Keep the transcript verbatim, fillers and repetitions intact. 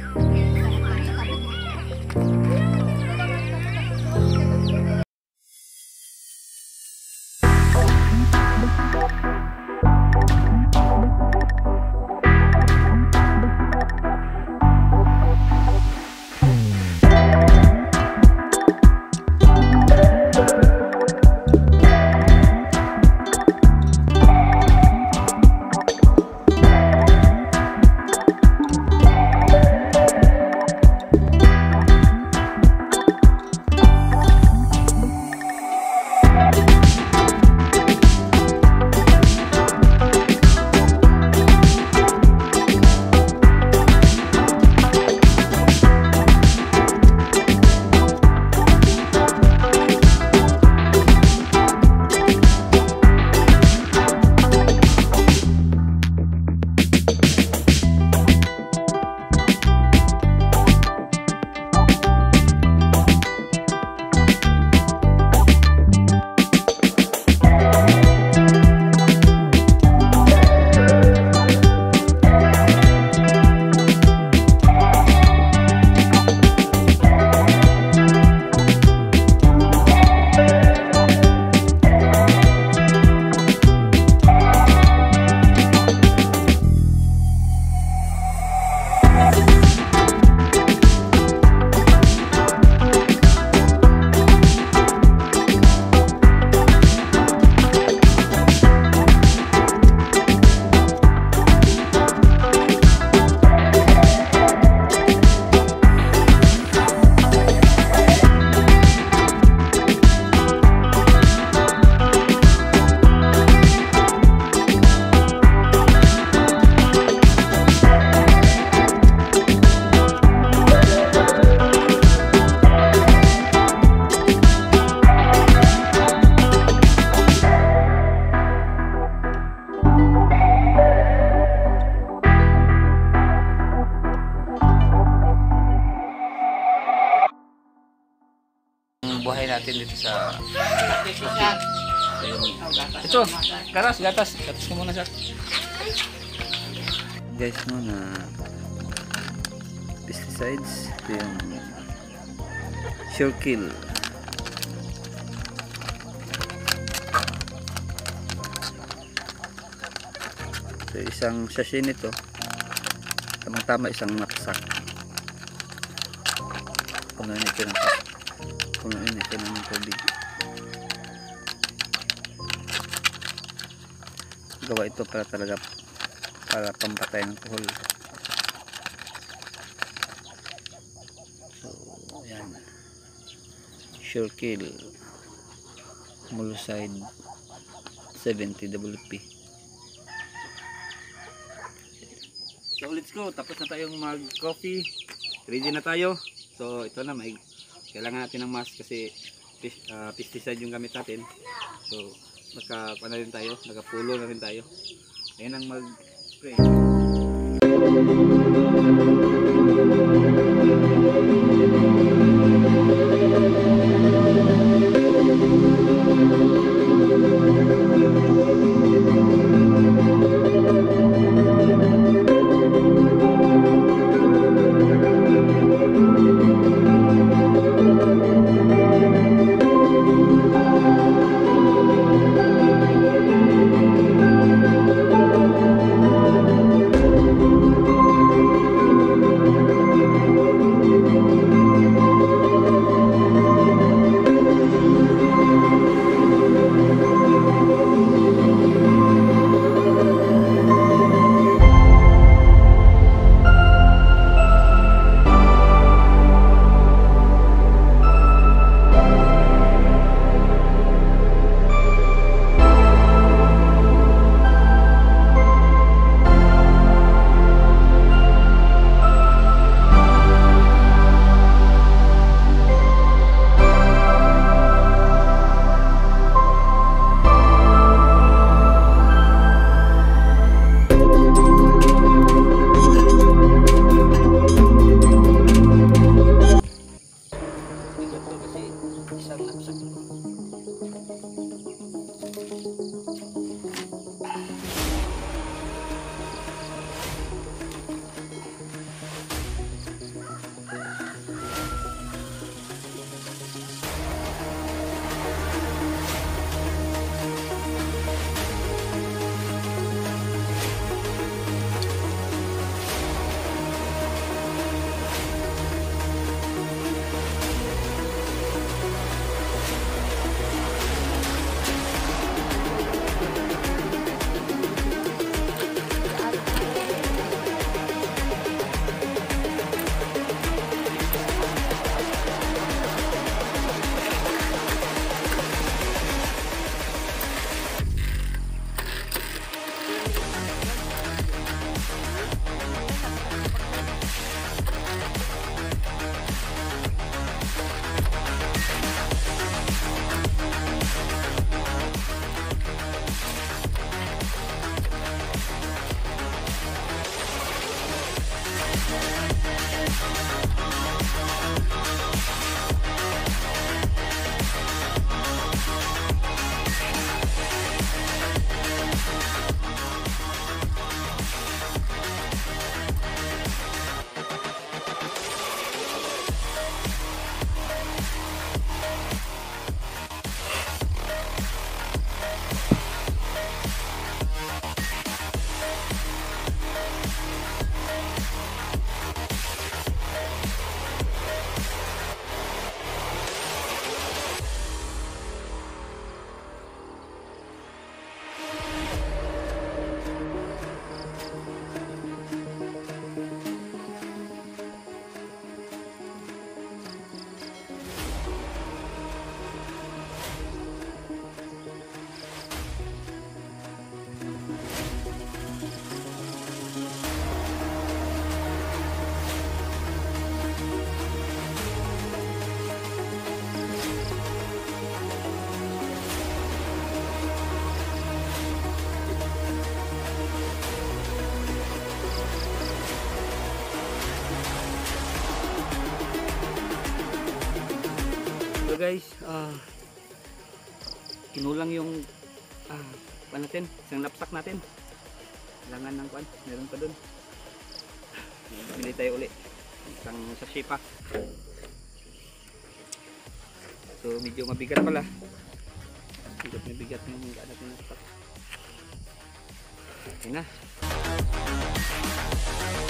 buhay natin dito sa ito, karas, gatas, gatas ko muna sir. Guys, no, na pesticides, ito yung Sure-Kill. So isang sachet nito, tamang tama isang knapsack. Punuin ito ng punuin ito ng tubig. Gawa ito para talaga para pampatay ng tuhol. So ayan, Sure-Kill Muluside seventy W P. So let's go, tapos na tayong mag coffee, ready na tayo. So ito na, may kailangan natin ng mask kasi uh, pesticide yung gamit natin. So naka na rin tayo, nakapulo na rin tayo. Ayan ang mag spray. So guys, ah kinulang yung ah pan natin, isang lapsak natin. Kailangan ng kwan, meron pa dun. Bili tayo uli. Isang sachet pa. So medyo mabigat pala. Medyo mabigat yung mga natin lapsak. Okay na.